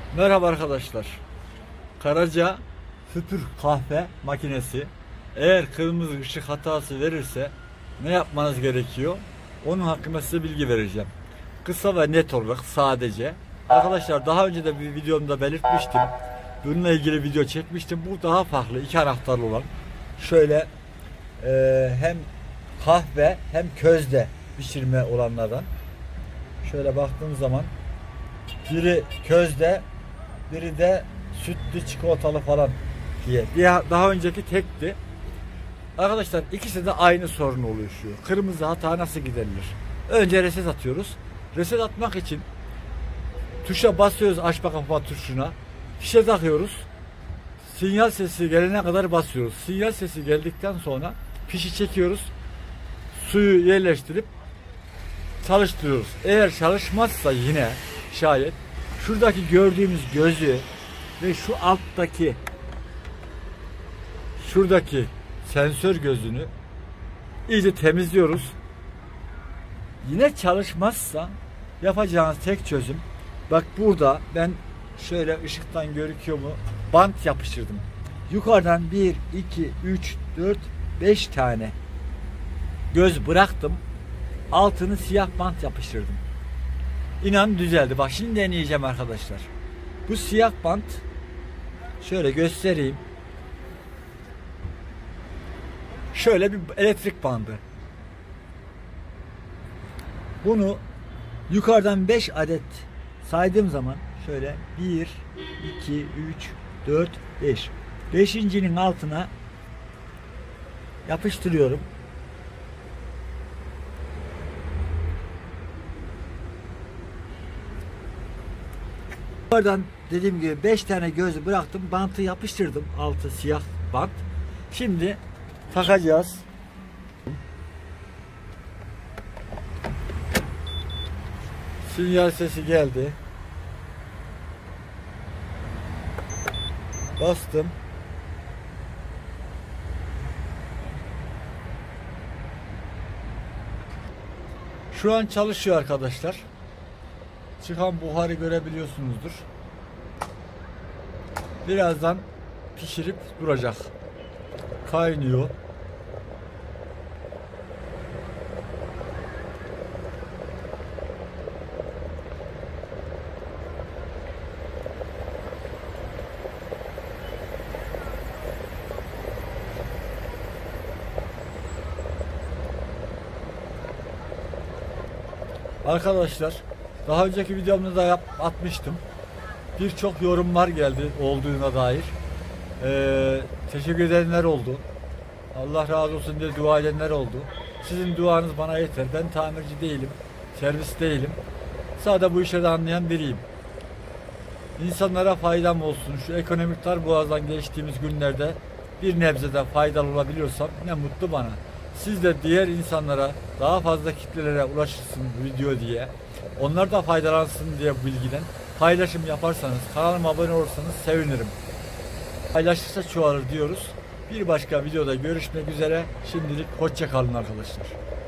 Merhaba arkadaşlar. Karaca Süpür kahve makinesi eğer kırmızı ışık hatası verirse ne yapmanız gerekiyor? Onun hakkında size bilgi vereceğim. Kısa ve net olarak sadece. Arkadaşlar daha önce de bir videomda belirtmiştim. Bununla ilgili video çekmiştim. Bu daha farklı, iki anahtarlı olan. Şöyle hem kahve hem közde pişirme olanlardan. Şöyle baktığım zaman biri közde, biri de sütlü çikolatalı falan diye. Daha önceki tekti. Arkadaşlar ikisi de aynı sorun oluşuyor. Kırmızı hata nasıl giderilir? Önce reset atıyoruz. Reset atmak için tuşa basıyoruz, açma kapama tuşuna. Fişe takıyoruz. Sinyal sesi gelene kadar basıyoruz. Sinyal sesi geldikten sonra fişi çekiyoruz. Suyu yerleştirip çalıştırıyoruz. Eğer çalışmazsa yine şayet şuradaki gördüğümüz gözü ve şu alttaki şuradaki sensör gözünü iyice temizliyoruz. Yine çalışmazsa yapacağınız tek çözüm, bak burada ben şöyle ışıktan gözüküyor mu, bant yapıştırdım. Yukarıdan 1, 2, 3, 4, 5 tane göz bıraktım. Altını siyah bant yapıştırdım. İnan düzeldi. Bak şimdi deneyeceğim arkadaşlar. Bu siyah bant, şöyle göstereyim. Şöyle bir elektrik bandı. Bunu yukarıdan 5 adet saydığım zaman şöyle 1, 2, 3, 4, 5. 5.'nin altına yapıştırıyorum. Oradan dediğim gibi 5 tane gözü bıraktım. Bantı yapıştırdım. Altı siyah bant. Şimdi takacağız. Sinyal sesi geldi. Bastım. Şu an çalışıyor arkadaşlar. Çıkan buharı görebiliyorsunuzdur. Birazdan pişirip duracak. Kaynıyor. Arkadaşlar daha önceki videomda da atmıştım. Birçok yorumlar geldi olduğuna dair. Teşekkür edenler oldu. Allah razı olsun diye dua edenler oldu. Sizin duanız bana yeter. Ben tamirci değilim. Servis değilim. Sadece bu işleri anlayan biriyim. İnsanlara faydam olsun. Şu ekonomik darboğazdan geçtiğimiz günlerde bir nebzeden faydalı olabiliyorsam ne mutlu bana. Siz de diğer insanlara, daha fazla kitlelere ulaşırsın video diye, onlar da faydalansın diye bu bilgiden paylaşım yaparsanız, kanalıma abone olursanız sevinirim. Paylaşırsa çoğalır diyoruz. Bir başka videoda görüşmek üzere. Şimdilik hoşça kalın arkadaşlar.